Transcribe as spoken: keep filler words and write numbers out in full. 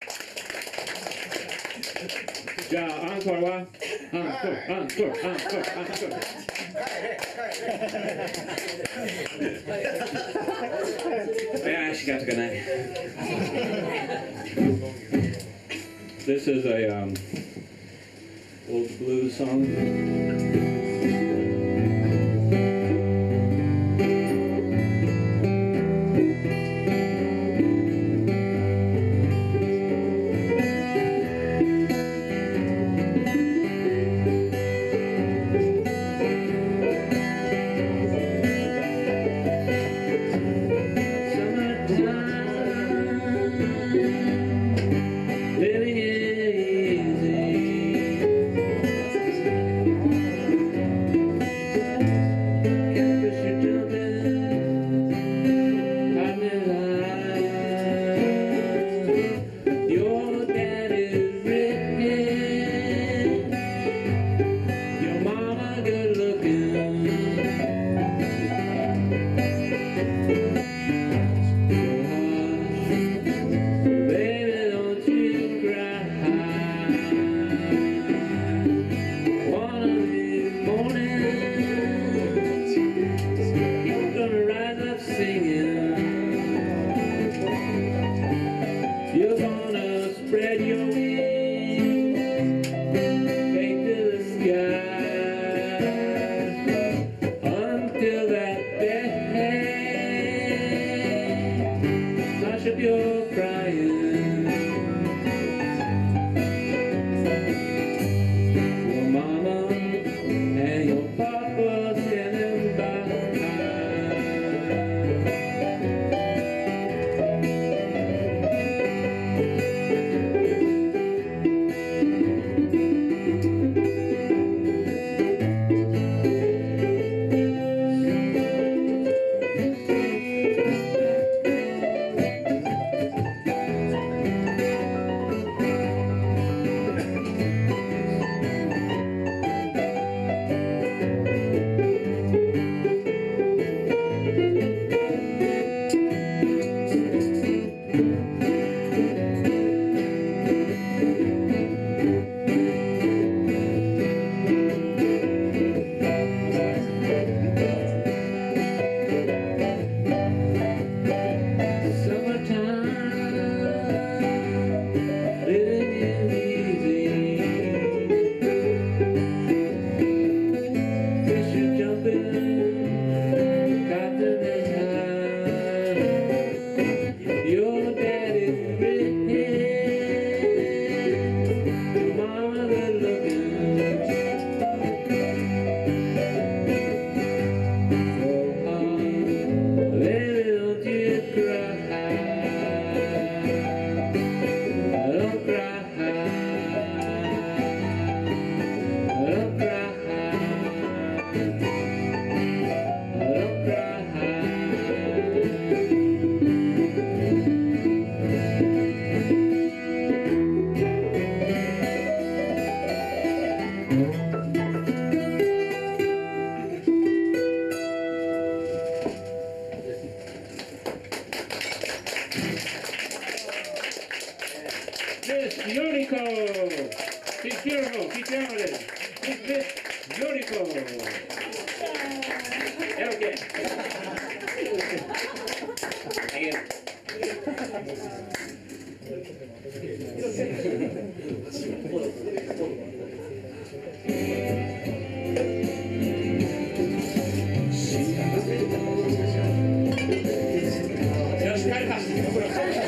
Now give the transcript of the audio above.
じゃあアンコールはアンコールアンコールアンコールアンコールいや仕方がない。This is a um, old blues song. Miss Yoriko! She's beautiful, keep doing it. Miss Yoriko! Okay. Again. Just cut it off.